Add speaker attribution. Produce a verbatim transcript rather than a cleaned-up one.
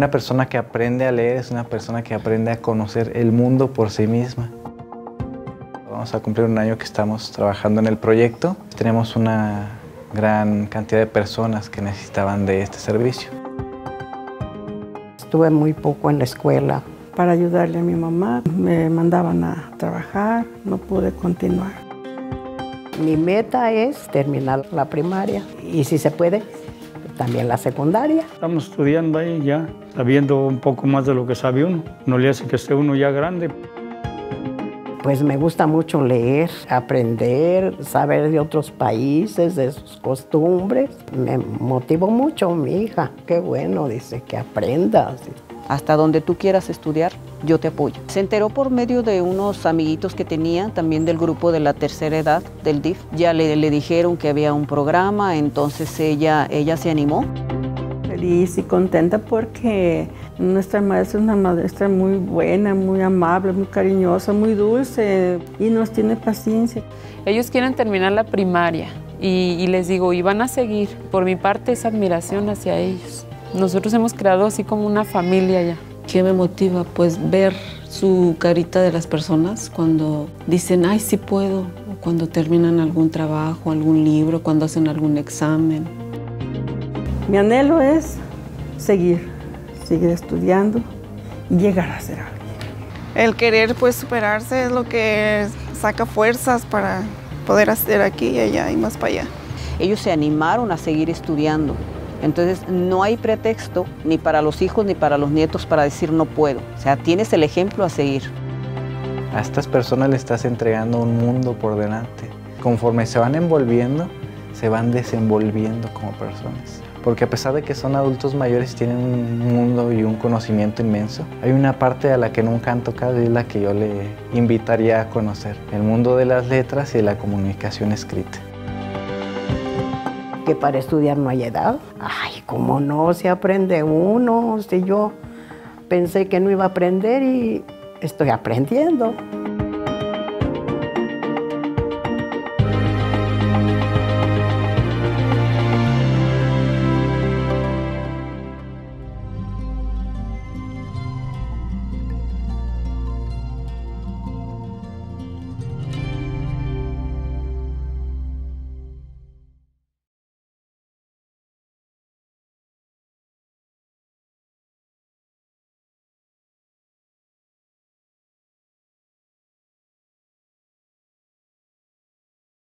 Speaker 1: Una persona que aprende a leer es una persona que aprende a conocer el mundo por sí misma. Vamos a cumplir un año que estamos trabajando en el proyecto. Tenemos una gran cantidad de personas que necesitaban de este servicio.
Speaker 2: Estuve muy poco en la escuela.
Speaker 3: Para ayudarle a mi mamá, me mandaban a trabajar, no pude continuar.
Speaker 2: Mi meta es terminar la primaria y, si se puede, también la secundaria.
Speaker 4: Estamos estudiando ahí ya, sabiendo un poco más de lo que sabe uno. No le hace que esté uno ya grande.
Speaker 2: Pues me gusta mucho leer, aprender, saber de otros países, de sus costumbres. Me motivó mucho mi hija. Qué bueno, dice, que aprendas.
Speaker 5: Hasta donde tú quieras estudiar, yo te apoyo. Se enteró por medio de unos amiguitos que tenía, también del grupo de la tercera edad del D I F. Ya le, le dijeron que había un programa, entonces ella, ella se animó.
Speaker 3: Feliz y contenta porque nuestra maestra es una maestra muy buena, muy amable, muy cariñosa, muy dulce y nos tiene paciencia.
Speaker 6: Ellos quieren terminar la primaria y, y les digo, y van a seguir. Por mi parte es admiración hacia ellos. Nosotros hemos creado así como una familia ya.
Speaker 7: ¿Qué me motiva? Pues ver su carita de las personas cuando dicen, ay, sí puedo, o cuando terminan algún trabajo, algún libro, cuando hacen algún examen.
Speaker 3: Mi anhelo es seguir, seguir estudiando y llegar a ser alguien.
Speaker 8: El querer pues superarse es lo que saca fuerzas para poder hacer aquí y allá y más para allá.
Speaker 5: Ellos se animaron a seguir estudiando. Entonces no hay pretexto ni para los hijos ni para los nietos para decir no puedo. O sea, tienes el ejemplo a seguir.
Speaker 1: A estas personas le estás entregando un mundo por delante. Conforme se van envolviendo, se van desenvolviendo como personas. Porque a pesar de que son adultos mayores, tienen un mundo y un conocimiento inmenso. Hay una parte a la que nunca han tocado y es la que yo le invitaría a conocer. El mundo de las letras y de la comunicación escrita.
Speaker 2: Que para estudiar no hay edad. Ay, cómo no, se aprende uno. Si yo pensé que no iba a aprender y estoy aprendiendo.